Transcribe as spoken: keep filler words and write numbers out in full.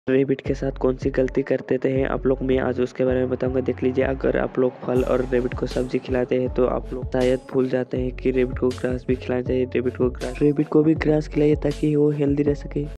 Rebate के साथ कौन सी गलती करते थे हैं आप लोग, मैं आज उसके बारे में बताऊंगा। देख लीजिए, अगर आप लोग फल और रेबिट को सब्जी खिलाते हैं तो आप लोग शायद भूल जाते हैं कि रेबिट को ग्रास भी खिलाना चाहिए। रेबिट को ग्रास रेबिट को भी ग्रास खिलाइए ताकि वो हेल्दी रह सके।